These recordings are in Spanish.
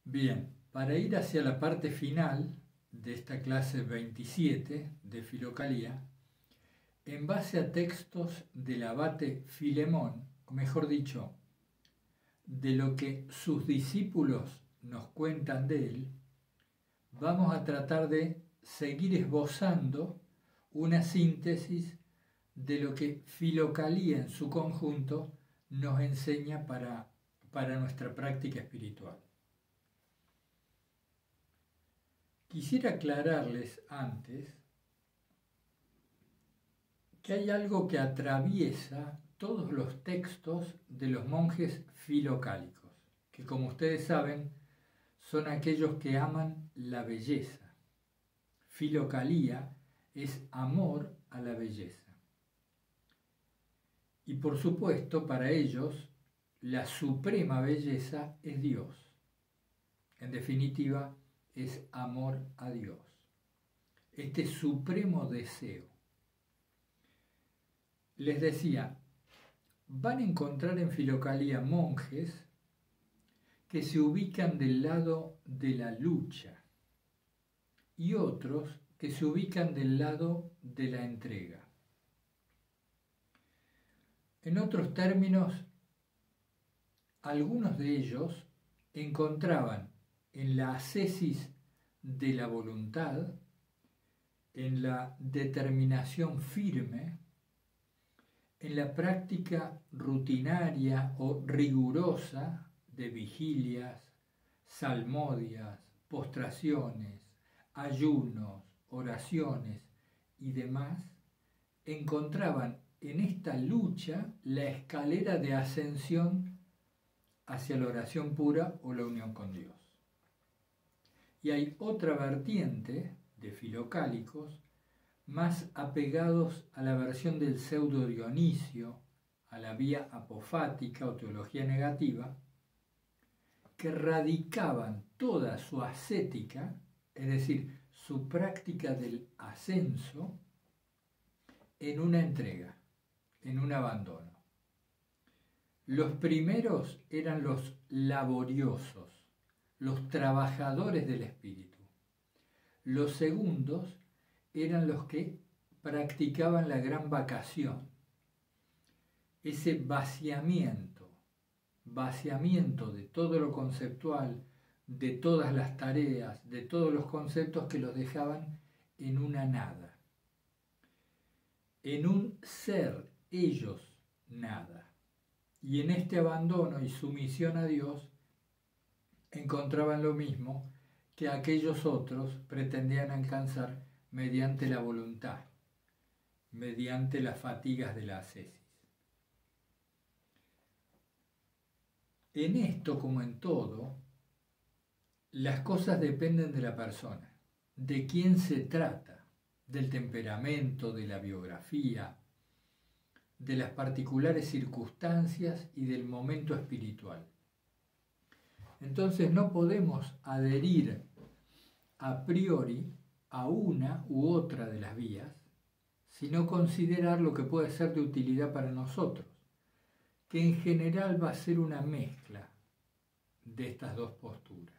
Bien, para ir hacia la parte final de esta clase 27 de Filocalía, en base a textos del abate Filemón, o mejor dicho, de lo que sus discípulos nos cuentan de él, vamos a tratar de seguir esbozando una síntesis de lo que Filocalía en su conjunto nos enseña para nuestra práctica espiritual. Quisiera aclararles antes que hay algo que atraviesa todos los textos de los monjes filocálicos, que como ustedes saben son aquellos que aman la belleza. Filocalía es amor a la belleza. Y por supuesto, para ellos, la suprema belleza es Dios. En definitiva, es amor a Dios. Este supremo deseo. Les decía, van a encontrar en Filocalía monjes que se ubican del lado de la lucha y otros que se ubican del lado de la entrega. En otros términos, algunos de ellos encontraban en la ascesis de la voluntad, en la determinación firme, en la práctica rutinaria o rigurosa de vigilias, salmodias, postraciones, ayunos, oraciones y demás, encontraban en esta lucha la escalera de ascensión hacia la oración pura o la unión con Dios. Y hay otra vertiente de filocálicos más apegados a la versión del pseudo Dionisio, a la vía apofática o teología negativa, que radicaban toda su ascética, es decir, su práctica del ascenso, en una entrega, en un abandono. Los primeros eran los laboriosos, los trabajadores del espíritu. Los segundos eran los que practicaban la gran vacación, ese vaciamiento de todo lo conceptual, de todas las tareas, de todos los conceptos que los dejaban en una nada, en un ser ellos nada. Y en este abandono y sumisión a Dios encontraban lo mismo que aquellos otros pretendían alcanzar mediante la voluntad, mediante las fatigas de la ascesis. En esto, como en todo, las cosas dependen de la persona, de quién se trata, del temperamento, de la biografía, de las particulares circunstancias y del momento espiritual. Entonces no podemos adherir a priori a una u otra de las vías, sino considerar lo que puede ser de utilidad para nosotros, que en general va a ser una mezcla de estas dos posturas.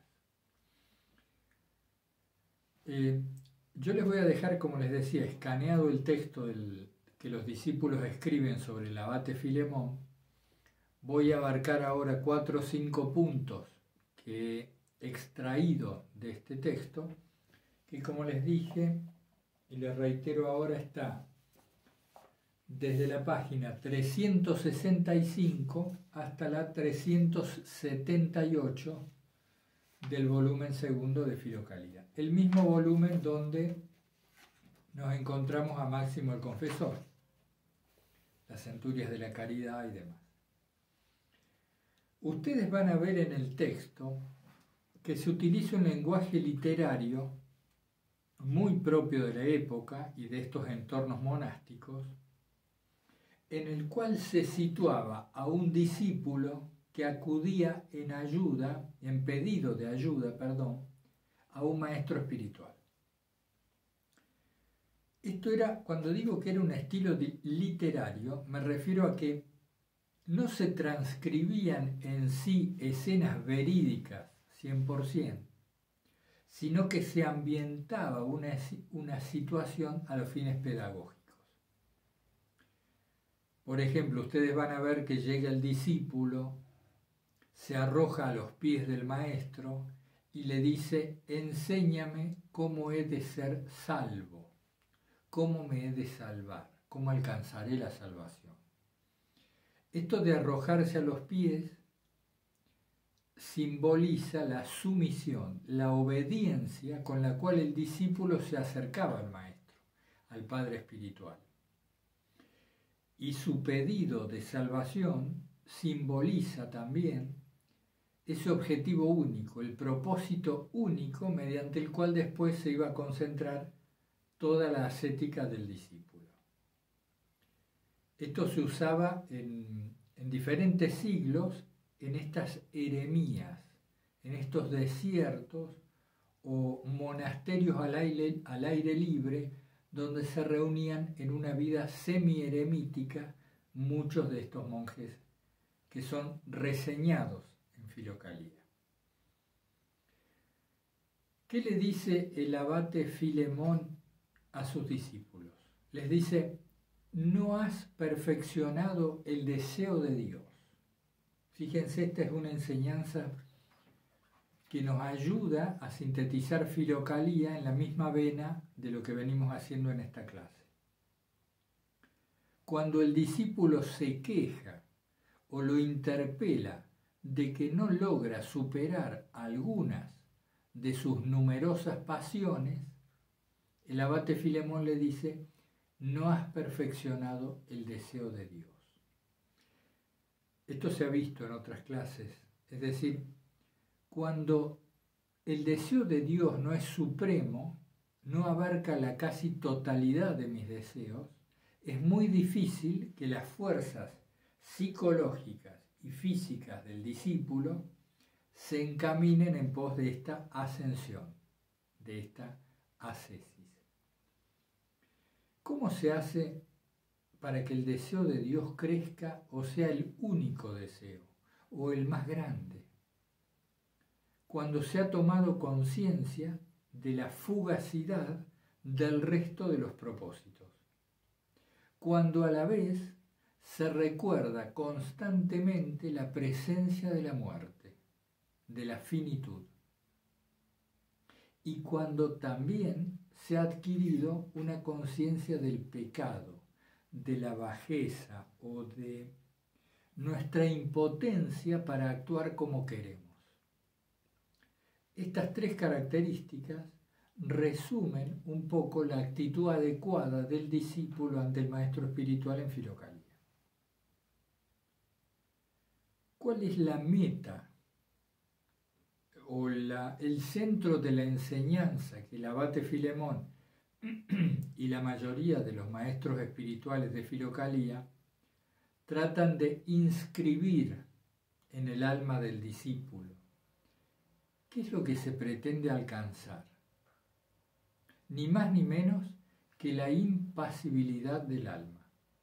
Yo les voy a dejar, como les decía, escaneado el texto que los discípulos escriben sobre el abate Filemón. Voy a abarcar ahora 4 o 5 puntos que he extraído de este texto, que como les dije, y les reitero ahora, está desde la página 365 hasta la 378 del volumen segundo de Filocalía. El mismo volumen donde nos encontramos a Máximo el Confesor, las centurias de la caridad y demás. Ustedes van a ver en el texto que se utiliza un lenguaje literario muy propio de la época y de estos entornos monásticos, en el cual se situaba a un discípulo que acudía en pedido de ayuda, a un maestro espiritual. Esto era, cuando digo que era un estilo literario, me refiero a que no se transcribían en sí escenas verídicas 100%, sino que se ambientaba una situación a los fines pedagógicos. Por ejemplo, ustedes van a ver que llega el discípulo, se arroja a los pies del maestro y le dice: enséñame cómo he de ser salvo, cómo me he de salvar, cómo alcanzaré la salvación. Esto de arrojarse a los pies simboliza la sumisión, la obediencia con la cual el discípulo se acercaba al maestro, al Padre Espiritual. Y su pedido de salvación simboliza también ese objetivo único, el propósito único mediante el cual después se iba a concentrar toda la ascética del discípulo. Esto se usaba en diferentes siglos en estas eremías, en estos desiertos o monasterios al aire libre, donde se reunían en una vida semi-eremítica muchos de estos monjes que son reseñados en Filocalía. ¿Qué le dice el abate Filemón a sus discípulos? Les dice: no has perfeccionado el deseo de Dios. Fíjense, esta es una enseñanza que nos ayuda a sintetizar Filocalía en la misma vena de lo que venimos haciendo en esta clase. Cuando el discípulo se queja o lo interpela de que no logra superar algunas de sus numerosas pasiones, el abate Filemón le dice: no has perfeccionado el deseo de Dios. Esto se ha visto en otras clases, es decir, cuando el deseo de Dios no es supremo, no abarca la casi totalidad de mis deseos, es muy difícil que las fuerzas psicológicas y físicas del discípulo se encaminen en pos de esta ascensión, de esta ascesis. ¿Cómo se hace para que el deseo de Dios crezca o sea el único deseo o el más grande? Cuando se ha tomado conciencia de la fugacidad del resto de los propósitos. Cuando a la vez se recuerda constantemente la presencia de la muerte, de la finitud. Y cuando también se ha adquirido una conciencia del pecado, de la bajeza o de nuestra impotencia para actuar como queremos. Estas tres características resumen un poco la actitud adecuada del discípulo ante el maestro espiritual en Filocalía. ¿Cuál es la meta o el centro de la enseñanza que el abate Filemón y la mayoría de los maestros espirituales de Filocalía tratan de inscribir en el alma del discípulo? ¿Qué es lo que se pretende alcanzar? Ni más ni menos que la impasibilidad del alma.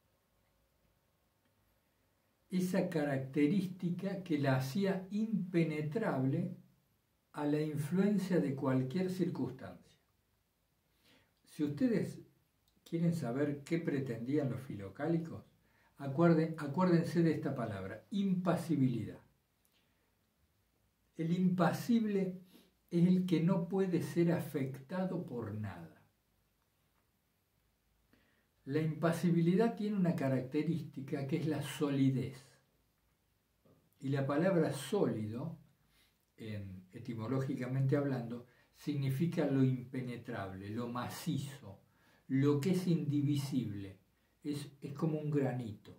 Esa característica que la hacía impenetrable a la influencia de cualquier circunstancia. Si ustedes quieren saber qué pretendían los filocálicos, acuérdense de esta palabra: impasibilidad. El impasible es el que no puede ser afectado por nada. La impasibilidad tiene una característica que es la solidez. Y la palabra sólido, etimológicamente hablando, significa lo impenetrable, lo macizo, lo que es indivisible. Es como un granito.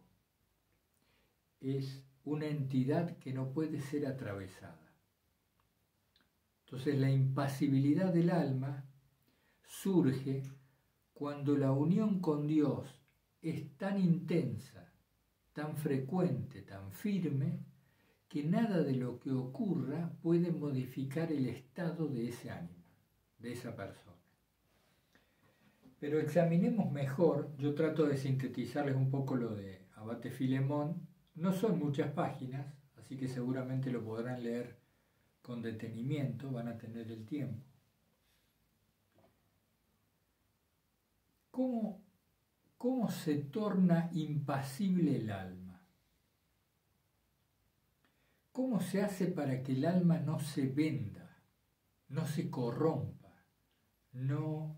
Es una entidad que no puede ser atravesada. Entonces la impasibilidad del alma surge cuando la unión con Dios es tan intensa, tan frecuente, tan firme, que nada de lo que ocurra puede modificar el estado de ese ánimo, de esa persona. Pero examinemos mejor, yo trato de sintetizarles un poco lo de abate Filemón. No son muchas páginas, así que seguramente lo podrán leer con detenimiento, van a tener el tiempo. ¿Cómo se torna impasible el alma? ¿Cómo se hace para que el alma no se venda, no se corrompa, no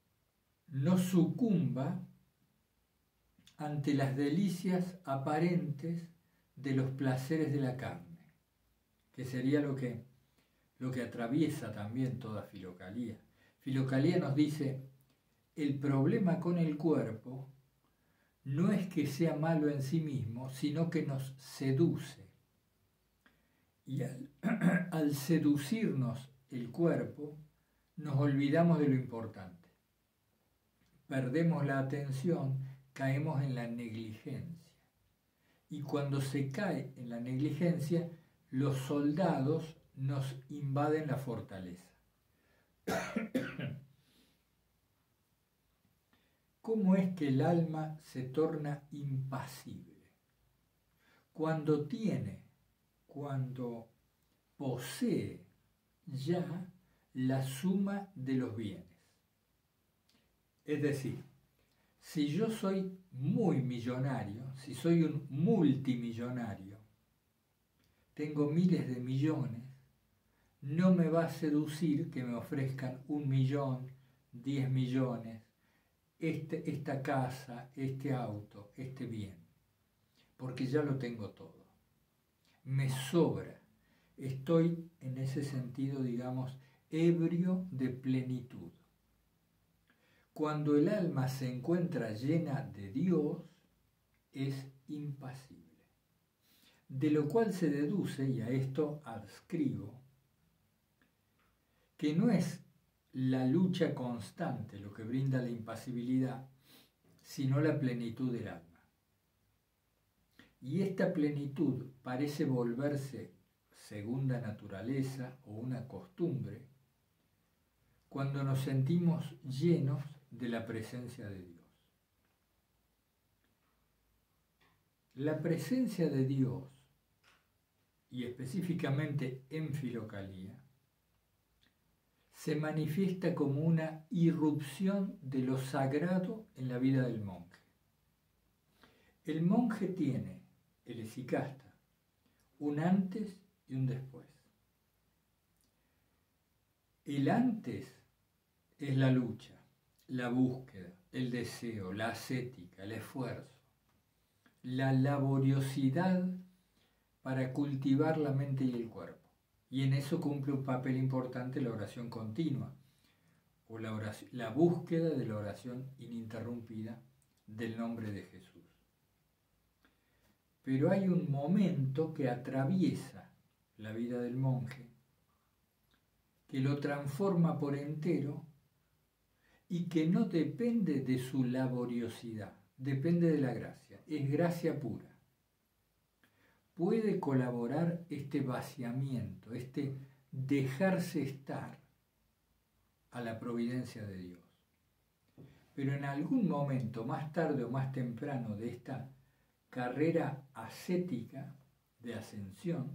sucumba ante las delicias aparentes de los placeres de la carne, que sería lo que atraviesa también toda Filocalía? Filocalía nos dice, el problema con el cuerpo no es que sea malo en sí mismo, sino que nos seduce. Y al seducirnos el cuerpo, nos olvidamos de lo importante. Perdemos la atención, caemos en la negligencia. Y cuando se cae en la negligencia, los soldados nos invaden la fortaleza. ¿Cómo es que el alma se torna impasible? Cuando posee ya la suma de los bienes. Es decir, si yo soy muy millonario, si soy un multimillonario, tengo miles de millones, no me va a seducir que me ofrezcan 1 millón, 10 millones, esta casa, este auto, este bien, porque ya lo tengo todo. Me sobra. Estoy en ese sentido, digamos, ebrio de plenitud. Cuando el alma se encuentra llena de Dios, es impasible. De lo cual se deduce, y a esto adscribo, que no es la lucha constante lo que brinda la impasibilidad, sino la plenitud del alma. Y esta plenitud parece volverse segunda naturaleza o una costumbre cuando nos sentimos llenos de la presencia de Dios. La presencia de Dios, y específicamente en Filocalía, se manifiesta como una irrupción de lo sagrado en la vida del monje. El monje tiene, el hesychasta, un antes y un después. El antes es la lucha, la búsqueda, el deseo, la ascética, el esfuerzo, la laboriosidad para cultivar la mente y el cuerpo. Y en eso cumple un papel importante la oración continua, o la búsqueda de la oración ininterrumpida del nombre de Jesús. Pero hay un momento que atraviesa la vida del monje, que lo transforma por entero y que no depende de su laboriosidad, depende de la gracia, es gracia pura. Puede colaborar este vaciamiento, este dejarse estar a la providencia de Dios. Pero en algún momento, más tarde o más temprano de esta carrera ascética de ascensión,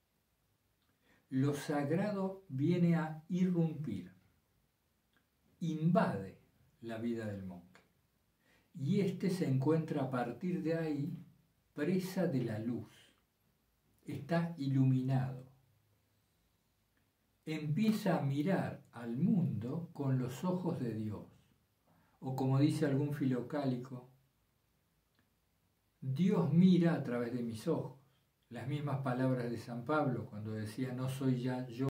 lo sagrado viene a irrumpir, invade la vida del monje. Y éste se encuentra a partir de ahí presa de la luz. Está iluminado. Empieza a mirar al mundo con los ojos de Dios. O como dice algún filocálico, Dios mira a través de mis ojos. Las mismas palabras de San Pablo cuando decía, no soy ya yo